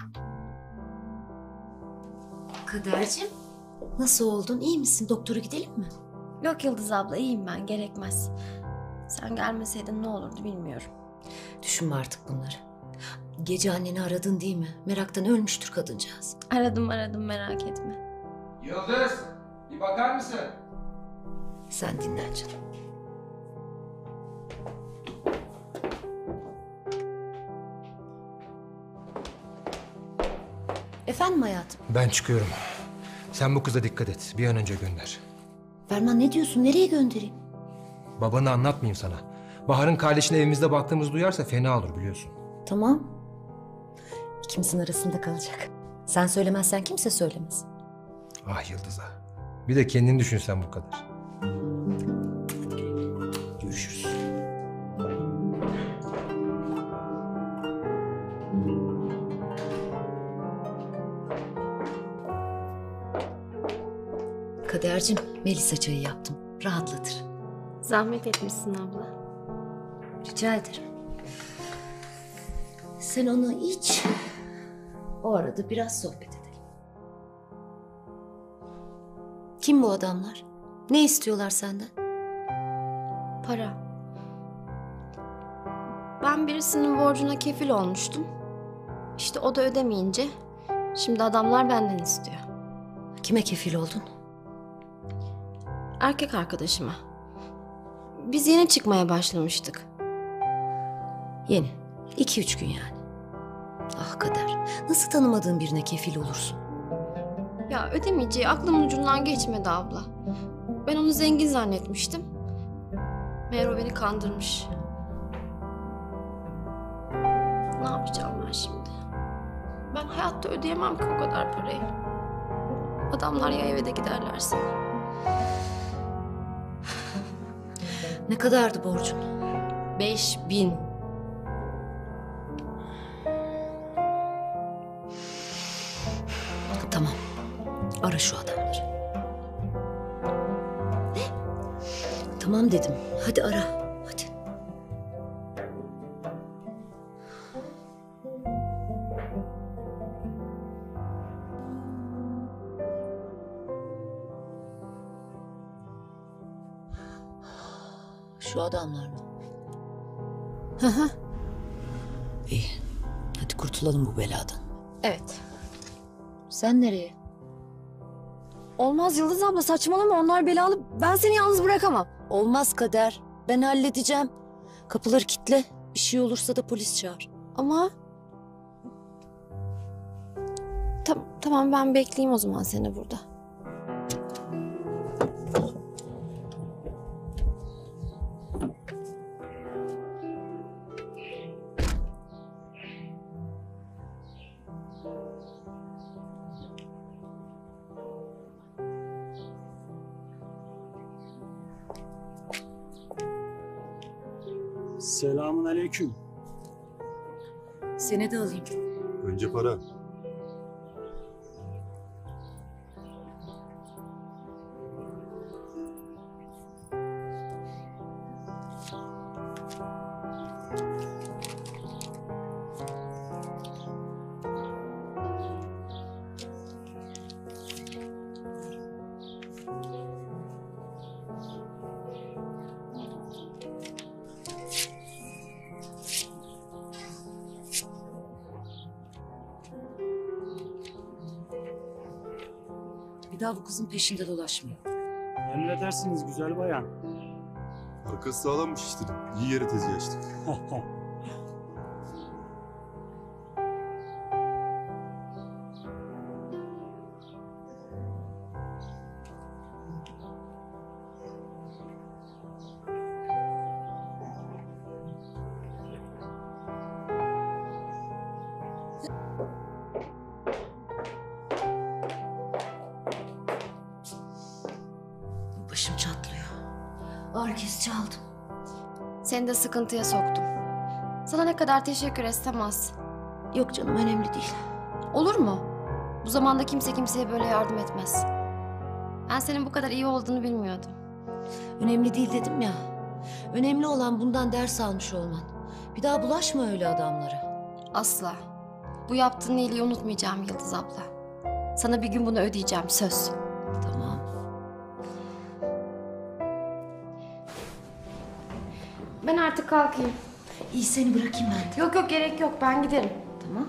Kaderciğim, nasıl oldun? İyi misin? Doktora gidelim mi? Yok Yıldız abla, iyiyim ben, gerekmez. Sen gelmeseydin ne olurdu bilmiyorum. Düşünme artık bunları. Gece anneni aradın değil mi? Meraktan ölmüştür kadıncağız. Aradım merak etme. Yıldız, bir bakar mısın? Sen dinlen canım. Efendim hayatım? Ben çıkıyorum. Sen bu kıza dikkat et. Bir an önce gönder. Ferman ne diyorsun? Nereye göndereyim? Babanı anlatmayayım sana. Bahar'ın kardeşine evimizde baktığımızı duyarsa fena olur biliyorsun. Tamam. İkimizin arasında kalacak. Sen söylemezsen kimse söylemez. Ah Yıldız'a. Bir de kendini düşünsen bu kadar. Görüşürüz. Kadercim, Melisa çayı yaptım. Rahatlatır. Zahmet etmişsin abla. Rica ederim. Sen onu iç. O arada biraz sohbet edelim. Kim bu adamlar? Ne istiyorlar senden? Para. Ben birisinin borcuna kefil olmuştum. İşte o da ödemeyince şimdi adamlar benden istiyor. Kime kefil oldun? Erkek arkadaşıma. Biz yeni çıkmaya başlamıştık. Yeni. 2-3 gün yani. Ah Kader. Nasıl tanımadığın birine kefil olursun? Ya ödemeyeceği aklımın ucundan geçmedi abla. Ben onu zengin zannetmiştim. Meğer o beni kandırmış. Ne yapacağım ben şimdi? Ben hayatta ödeyemem ki o kadar parayı. Adamlar ya eve de giderlerse. Ne kadardı borcun? 5000. Tamam. Ara şu adamları. Ne? Tamam dedim. Hadi ara. Hadi. Şu adamlar mı? Hı hı. İyi. Hadi kurtulalım bu beladan. Evet. Sen nereye? Olmaz Yıldız abla, saçmalama, onlar belalı. Ben seni yalnız bırakamam. Olmaz Kader. Ben halledeceğim. Kapıları kilitle. Bir şey olursa da polis çağır. Ama... Tamam ben bekleyeyim o zaman seni burada. Selamun aleyküm. Seni de alayım. Önce para. Bir daha bu kızın peşinde dolaşmayın. Emredersiniz güzel bayan. Arkası sağlammış işte. İyi yere tezgah açtık. Başım çatlıyor. Ağrı kesici aldım. Seni de sıkıntıya soktum. Sana ne kadar teşekkür etsem az. Yok canım, önemli değil. Olur mu? Bu zamanda kimse kimseye böyle yardım etmez. Ben senin bu kadar iyi olduğunu bilmiyordum. Önemli değil dedim ya. Önemli olan bundan ders almış olman. Bir daha bulaşma öyle adamlara. Asla. Bu yaptığın iyiliği unutmayacağım Yıldız abla. Sana bir gün bunu ödeyeceğim, söz. Tamam. Ben artık kalkayım. İyi seni bırakayım ben de. Yok yok, gerek yok, ben giderim. Tamam.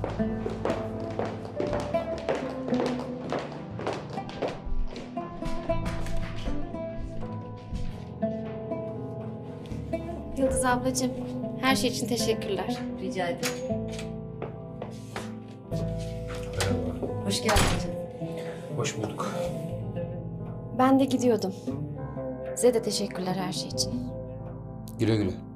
Yıldız ablacığım, her şey için teşekkürler. Rica ederim. Merhaba. Hoş geldin canım. Hoş bulduk. Ben de gidiyordum. Size de teşekkürler her şey için. Güle güle.